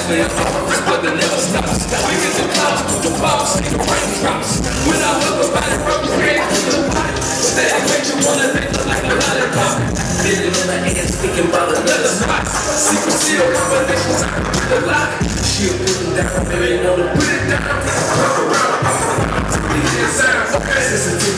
me a promise, but they never stops. We get the clouds with the bombs, take the raindrops. When I hook about it from the grave to the body, that makes you wanna make it like a lollipop. Living in the air, speaking about another spot. Secret seal combinations, I can put the lock. She'll put them down, baby, know to put it down. Rock around, to the inside, okay. Listen to